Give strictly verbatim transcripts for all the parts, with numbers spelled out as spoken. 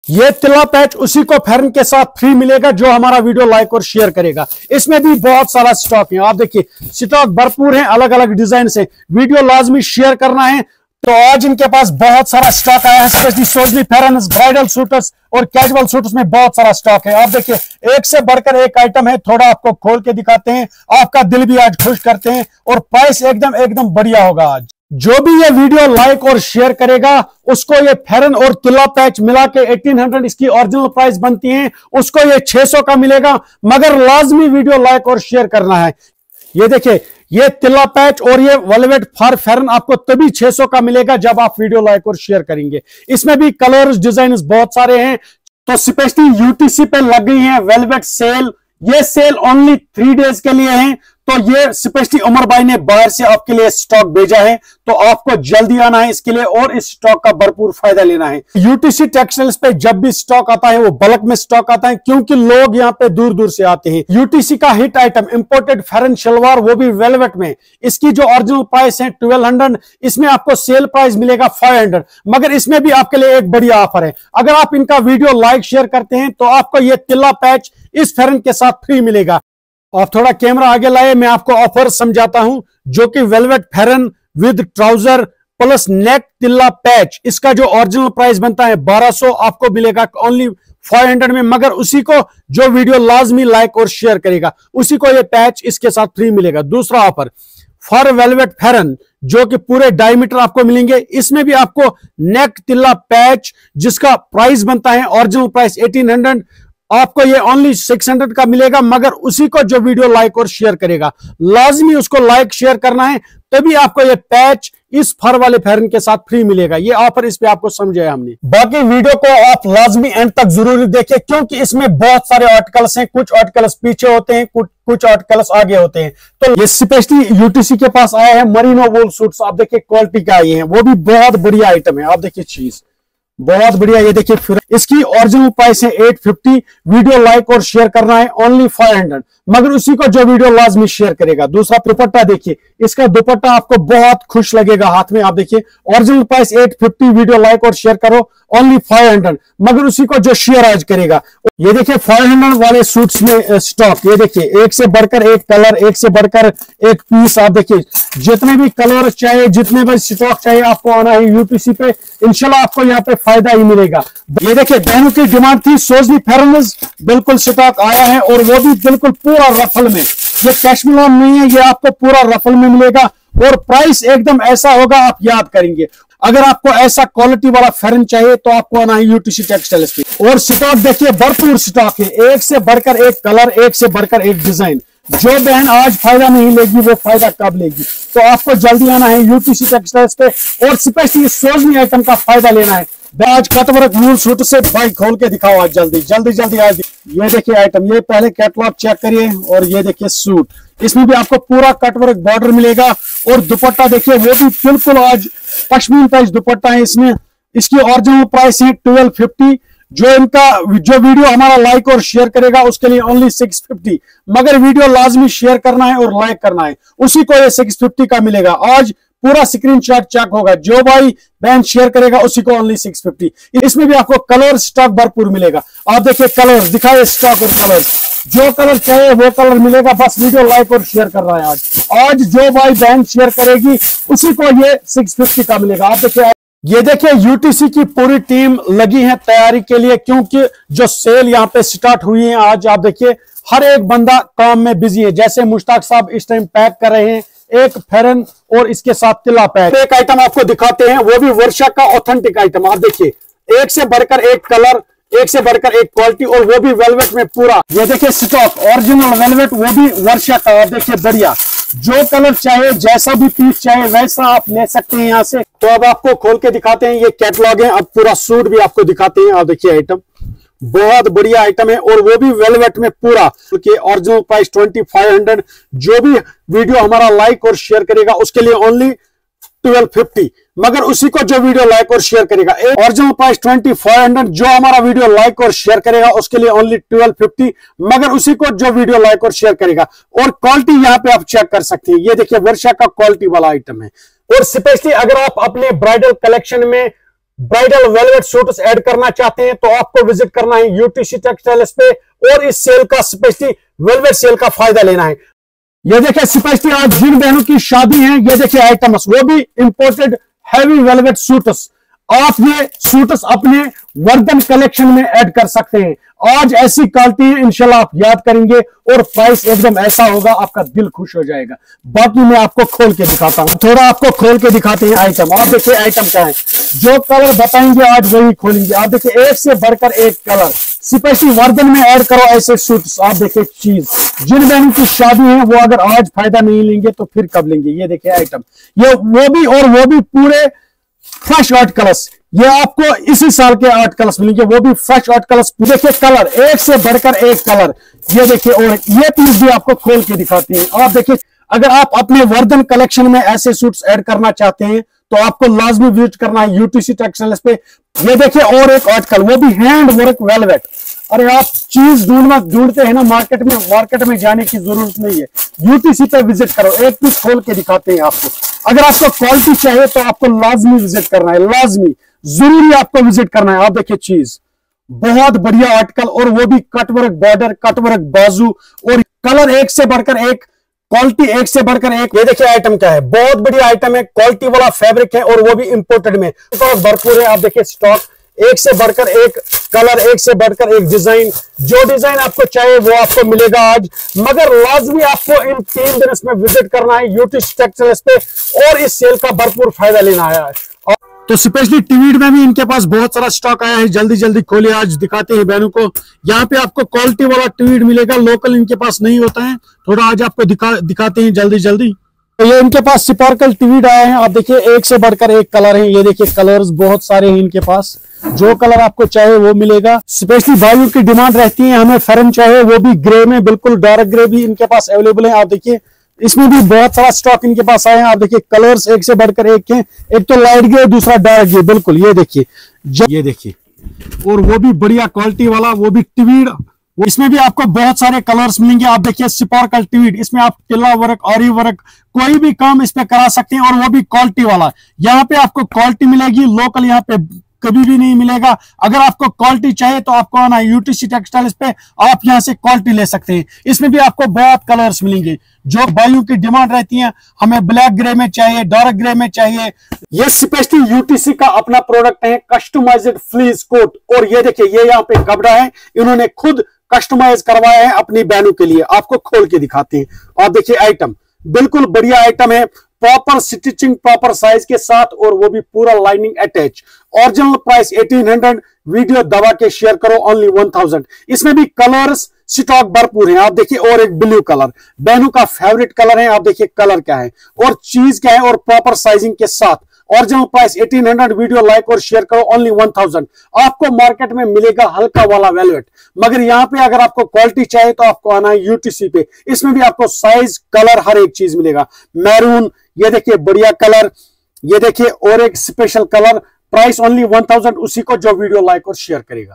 ये तिल्ला पैच उसी को फेरन के साथ फ्री मिलेगा जो हमारा वीडियो लाइक और शेयर करेगा। इसमें भी बहुत सारा स्टॉक है, आप देखिए स्टॉक भरपूर है, अलग अलग डिजाइन से। वीडियो लाजमी शेयर करना है। तो आज इनके पास बहुत सारा स्टॉक आया है, specially sozni pheran, bridal suits और कैजुअल सूट्स में बहुत सारा स्टॉक है। आप देखिए एक से बढ़कर एक आइटम है, थोड़ा आपको खोल के दिखाते हैं, आपका दिल भी आज खुश करते हैं और प्राइस एकदम एकदम बढ़िया होगा। आज जो भी ये वीडियो लाइक और शेयर करेगा उसको ये फेरन और तिल्ला पैच मिला के अठारह सौ इसकी ओरिजिनल प्राइस बनती है, उसको ये छह सौ का मिलेगा, मगर लाजमी वीडियो लाइक और शेयर करना है। ये देखिए ये तिल्ला पैच और ये वेलवेट फॉर फेरन आपको तभी छह सौ का मिलेगा जब आप वीडियो लाइक और शेयर करेंगे। इसमें भी कलर्स डिजाइन बहुत सारे हैं। तो स्पेशली यूटीसी पे लग गई है वेलवेट सेल। ये सेल ओनली थ्री डेज के लिए है। तो ये स्पेशली उमर भाई ने बाहर से आपके लिए स्टॉक भेजा है, तो आपको जल्दी आना है इसके लिए और इस स्टॉक का भरपूर फायदा लेना है। यूटीसी टेक्सटाइल्स पे जब भी स्टॉक आता है वो बल्क में स्टॉक आता है, क्योंकि लोग यहाँ पे दूर दूर से आते हैं। यूटीसी का हिट आइटम इंपोर्टेड फेरन शलवार, वो भी वेलवेट में, इसकी जो ओरिजिनल प्राइस है ट्वेल्व हंड्रेड, इसमें आपको सेल प्राइस मिलेगा फाइव हंड्रेड। मगर इसमें भी आपके लिए एक बढ़िया ऑफर है, अगर आप इनका वीडियो लाइक शेयर करते हैं तो आपको ये तिल्ला पैच इस फेरन के साथ फ्री मिलेगा। आप थोड़ा कैमरा आगे लाए, मैं आपको ऑफर समझाता हूं, जो कि velvet pheran with trouser plus neck तिल्ला पैच, इसका जो ओरिजिनल प्राइस बनता है बारह सौ, आपको मिलेगा ओनली फाइव हंड्रेड में। मगर उसी को जो वीडियो लाजमी लाइक और शेयर करेगा उसी को ये पैच इसके साथ फ्री मिलेगा। दूसरा ऑफर फॉर वेलवेट फेरन, जो कि पूरे डायमीटर आपको मिलेंगे, इसमें भी आपको नेक तिल्ला पैच जिसका प्राइस बनता है ओरिजिनल प्राइस अठारह हंड्रेड, आपको ये ओनली सिक्स हंड्रेड का मिलेगा। मगर उसी को जो वीडियो लाइक और शेयर करेगा, लाजमी उसको लाइक शेयर करना है, तभी आपको ये पैच इस फर वाले फेरन के साथ फ्री मिलेगा। ये ऑफर इस पे आपको समझाया हमने। बाकी वीडियो को आप लाजमी एंड तक जरूर देखिए, क्योंकि इसमें बहुत सारे आर्टिकल्स हैं, कुछ आर्टिकल्स पीछे होते हैं, कुछ कुछ आर्टिकल्स आगे होते हैं। तो ये स्पेशली यूटीसी के पास आया है मरीनो वूल सूट्स, आप देखिए क्वालिटी का आई है, वो भी बहुत बढ़िया आइटम है। आप देखिए चीज बहुत बढ़िया। ये देखिए फिर इसकी ओरिजिनल प्राइस है एट फिफ्टी, वीडियो लाइक और शेयर करना है ओनली फाइव हंड्रेड, मगर उसी को जो वीडियो लाजमी शेयर करेगा। दूसरा दुपट्टा देखिए, इसका दुपट्टा आपको बहुत खुश लगेगा हाथ में। आप देखिए original price eight fifty, video like और शेयर करो ओनली फाइव हंड्रेड, मगर उसी को जो शेयर आज करेगा। ये देखिए फाइव हंड्रेड वाले सूट्स में स्टॉक, ये देखिए एक से बढ़कर एक कलर, एक से बढ़कर एक पीस। आप देखिए जितने भी कलर चाहिए, जितने भी स्टॉक चाहिए, आपको आना है यूटीसी पे, इंशाल्लाह आपको यहाँ पे फायदा ही मिलेगा। ये देखिए बहनों की डिमांड थी सोजनी फेरन, बिल्कुल स्टॉक आया है और वो भी बिल्कुल पूरा रफल में। ये कैशमिल नहीं है, ये आपको पूरा रफल में मिलेगा और प्राइस एकदम ऐसा होगा आप याद करेंगे। अगर आपको ऐसा क्वालिटी वाला फेरन चाहिए तो आपको आना है यूटीसी टेक्सटाइल्स पे। और स्टॉक देखिए भरपूर स्टॉक है, एक से बढ़कर एक कलर, एक से बढ़कर एक डिजाइन। जो बहन आज फायदा नहीं लेगी वो फायदा कब लेगी? तो आपको जल्दी आना है यूटीसी टेक्सटाइल्स पे और स्पेशली सोजनी आइटम का फायदा लेना है। आज कटवर्क वूल सूट से भाई खोल के दिखाओ आज जल्दी जल्दी जल्दी आज। ये देखिए आइटम, ये पहले कैटलॉग चेक करिए और ये देखिए सूट, इसमें भी आपको पूरा कटवर्क बॉर्डर मिलेगा और दुपट्टा देखिए वो भी बिल्कुल आज पश्मीन पैच दुपट्टा है इसमें। इसकी ओरिजिनल प्राइस है ट्वेल्व फिफ्टी, जो इनका जो वीडियो हमारा लाइक और शेयर करेगा उसके लिए ओनली सिक्स फिफ्टी, मगर वीडियो लाजमी शेयर करना है और लाइक करना है, उसी को ये सिक्स फिफ्टी का मिलेगा। आज पूरा स्क्रीनशॉट चेक होगा, जो भाई बहन शेयर करेगा उसी को ओनली सिक्स फिफ्टी। इसमें भी आपको कलर स्टॉक भरपूर मिलेगा। आप देखिए कलर दिखाए, स्टॉक और कलर, जो कलर चाहिए वो कलर मिलेगा, बस वीडियो लाइक और शेयर कर रहा है। आज आज जो भाई बहन शेयर करेगी उसी को ये सिक्स फिफ्टी का मिलेगा। आप देखिए ये देखिए यूटीसी की पूरी टीम लगी है तैयारी के लिए, क्योंकि जो सेल यहाँ पे स्टार्ट हुई है आज। आप देखिए हर एक बंदा काम में बिजी है, जैसे मुश्ताक साहब इस टाइम पैक कर रहे हैं एक फेरन और इसके साथ तिल्ला पैच। एक आइटम आपको दिखाते हैं, वो भी वर्षा का ऑथेंटिक आइटम। आप देखिए एक से बढ़कर एक कलर, एक से बढ़कर एक क्वालिटी और वो भी वेलवेट में पूरा। ये देखिए स्टॉक ओरिजिनल वेलवेट, वो भी वर्षा का। आप देखिए बढ़िया, जो कलर चाहे, जैसा भी पीस चाहे वैसा आप ले सकते हैं यहाँ से। तो अब आपको खोल के दिखाते हैं, ये कैटलॉग है, अब पूरा सूट भी आपको दिखाते हैं। आप देखिए आइटम बहुत बढ़िया आइटम है और वो भी वेलवेट में पूरा, क्योंकि original price twenty five hundred. जो भी वीडियो हमारा लाइक और शेयर करेगा उसके लिए ओनली ट्वेल्व फिफ्टी, मगर उसी को जो वीडियो लाइक और शेयर करेगा, original price twenty five hundred, जो हमारा वीडियो लाइक और शेयर करेगा उसके लिए ओनली ट्वेल्व फिफ्टी, मगर उसी को जो वीडियो लाइक और शेयर करेगा। और क्वालिटी यहाँ पे आप चेक कर सकते हैं, ये देखिए वर्षा का क्वालिटी वाला आइटम है। और स्पेशली अगर आप अपने ब्राइडल कलेक्शन में ब्राइडल वेलवेट सूट्स ऐड करना चाहते हैं तो आपको विजिट करना है यूटीसी टेक्सटाइल्स पे और इस सेल का स्पेशली वेलवेट सेल का फायदा लेना है। ये देखिए स्पेशली आज जिन बहनों की शादी है, ये देखिए आइटम्स, वो भी इंपोर्टेड हैवी वेलवेट सूट्स। आप ये सूट्स अपने वर्धन कलेक्शन में ऐड कर सकते हैं। आज ऐसी क्वालिटी है, इंशाल्लाह आप याद करेंगे और प्राइस एकदम ऐसा होगा आपका दिल खुश हो जाएगा। बाकी मैं आपको खोल के दिखाता हूं, थोड़ा आपको खोल के दिखाते हैं आइटम। आप देखिए आइटम क्या है, जो कलर बताएंगे आज वही खोलेंगे। आप देखिए एक से बढ़कर एक कलर, स्पेशली वर्धन में ऐड करो ऐसे सूट्स। आप देखिए चीज, जिन बहनों की शादी है वो अगर आज फायदा नहीं लेंगे तो फिर कब लेंगे। ये देखिए आइटम, ये वो भी और वो भी पूरे फ्रेश आर्ट कलर्स। ये आपको इसी साल के आर्ट कलर्स मिलेंगे, वो भी फ्रेश आर्ट कलर्स। देखिए कलर एक से बढ़कर एक कलर। ये देखिए, और ये पीस भी आपको खोल के दिखाते हैं। आप देखिए, अगर आप अपने वर्धन कलेक्शन में ऐसे सूट्स ऐड करना चाहते हैं तो आपको लाजमी विजिट करना है यूटीसी टेक्सटाइल्स पे। ये देखिए और एक आर्टिकल, वो भी हैंड वर्क वेलवेट। अरे आप चीज ढूंढना ढूंढते हैं ना मार्केट में, मार्केट में जाने की जरूरत नहीं है, यूटीसी पे विजिट करो। एक पीस खोल के दिखाते हैं आपको। अगर आपको क्वालिटी चाहिए तो आपको लाजमी विजिट करना है, लाजमी जरूरी आपको विजिट करना है। आप देखिए चीज, बहुत बढ़िया आर्टिकल, और वो भी कटवर्क बॉर्डर, कटवर्क बाजू, और कलर एक से बढ़कर एक, क्वालिटी एक से बढ़कर एक। ये देखिए आइटम क्या है, बहुत बढ़िया आइटम है, क्वालिटी वाला फैब्रिक है और वो भी इंपोर्टेड में भरपूर है। आप देखिए स्टॉक एक से बढ़कर एक कलर, एक से बढ़कर एक डिजाइन। जो डिजाइन आपको चाहिए वो आपको मिलेगा आज, मगर लाजमी आपको इन तीन दिन इसमें विजिट करना है यूटीसी टेक्सटाइल्स पे और इस सेल का भरपूर फायदा लेना है। तो स्पेशली टीवीड में भी इनके पास बहुत सारा स्टॉक आया है, जल्दी जल्दी खोलिए, आज दिखाते हैं बहनों को। यहाँ पे आपको क्वालिटी वाला टीवीड मिलेगा, लोकल इनके पास नहीं होता है, थोड़ा आज आपको दिखा दिखाते हैं जल्दी जल्दी। तो ये इनके पास स्पार्कल टीवीड आए हैं। आप देखिए एक से बढ़कर एक कलर है। ये देखिए कलर्स बहुत सारे हैं इनके पास, जो कलर आपको चाहे वो मिलेगा। स्पेशली भाइयों की डिमांड रहती है हमें फेरन चाहिए, वो भी ग्रे में, बिल्कुल डार्क ग्रे भी इनके पास अवेलेबल है। आप देखिए इसमें भी बहुत सारा स्टॉक इनके पास आए हैं। आप देखिए कलर्स एक से बढ़कर एक हैं, एक तो लाइट ग्रे, दूसरा डार्क ग्रे, बिल्कुल। ये देखिए, ये देखिए, और वो भी बढ़िया क्वालिटी वाला, वो भी टीवीड। इसमें भी आपको बहुत सारे कलर्स मिलेंगे। आप देखिए स्पार्कल टीवीड, इसमें आप टिल्ला वर्क, ऑरी वर्क, कोई भी काम इस पे करा सकते हैं, और वो भी क्वालिटी वाला। यहाँ पे आपको क्वालिटी मिलेगी, लोकल यहाँ पे कभी भी नहीं मिलेगा। अगर आपको क्वालिटी चाहिए तो आपको आना यूटीसी टेक्सटाइल्स पे, आप यहां से क्वालिटी ले सकते हैं। इसमें भी आपको बहुत कलर्स मिलेंगे, जो भाइयों की डिमांड रहती है, हमें ब्लैक ग्रे में चाहिए, डार्क ग्रे में चाहिए। ये स्पेशली यूटीसी का अपना प्रोडक्ट है, कस्टमाइज्ड फ्लीस कोट। और ये देखिए, ये यहाँ पे कपड़ा है, इन्होंने खुद कस्टमाइज करवाया है अपनी बहनों के लिए। आपको खोल के दिखाते हैं। आप देखिए आइटम, बिल्कुल बढ़िया आइटम है, प्रॉपर स्टिचिंग, प्रॉपर साइज के साथ, और वो भी पूरा लाइनिंग अटैच। ओरिजिनल प्राइस अठारह सौ, वीडियो दबा के शेयर करो, ओनली वन थाउजेंड। इसमें भी कलर्स स्टॉक भरपूर है। आप देखिए, और एक ब्लू कलर बहनों का फेवरेट कलर है। आप देखिए कलर क्या है और चीज क्या है, और प्रॉपर साइजिंग के साथ। ओरिजिनल प्राइस अठारह सौ, वीडियो लाइक और शेयर करो, ओनली वन थाउजेंड। आपको मार्केट में मिलेगा हल्का वाला वेलवेट, मगर यहाँ पे अगर आपको क्वालिटी चाहिए तो आपको आना है यूटीसी पे। इसमें भी आपको साइज, कलर, हर एक चीज मिलेगा। मैरून, ये देखिए बढ़िया कलर, ये देखिए और एक special colour, price only one thousand, उसी को जो वीडियो लाइक और शेयर करेगा।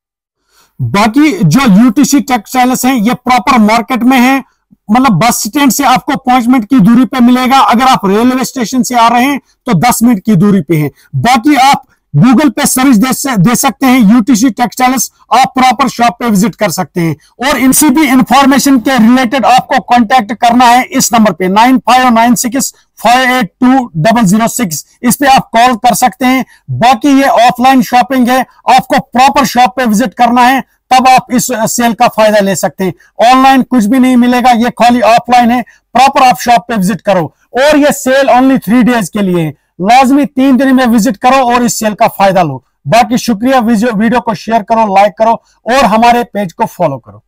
बाकी जो यूटीसी टेक्सटाइल्स हैं, ये प्रॉपर मार्केट में है, मतलब बस स्टैंड से आपको पांच मिनट की दूरी पे मिलेगा। अगर आप रेलवे स्टेशन से आ रहे हैं तो दस मिनट की दूरी पे है। बाकी आप गूगल पे सर्च दे, दे सकते हैं यूटीसी टेक्सटाइल्स, आप प्रॉपर शॉप पे विजिट कर सकते हैं। और इनसे भी इंफॉर्मेशन के रिलेटेड आपको कांटेक्ट करना है इस नंबर पे nine five nine six five eight two double zero six. इस पे आप कॉल कर सकते हैं। बाकी ये ऑफलाइन शॉपिंग है, आपको प्रॉपर शॉप पे विजिट करना है, तब आप इस सेल का फायदा ले सकते हैं। ऑनलाइन कुछ भी नहीं मिलेगा, ये खाली ऑफलाइन है, प्रॉपर आप शॉप पे विजिट करो। और ये सेल ओनली थ्री डेज के लिए है, लाजमी तीन दिन में विजिट करो और इस सेल का फायदा लो। बाकी शुक्रिया, वीडियो को शेयर करो, लाइक करो और हमारे पेज को फॉलो करो।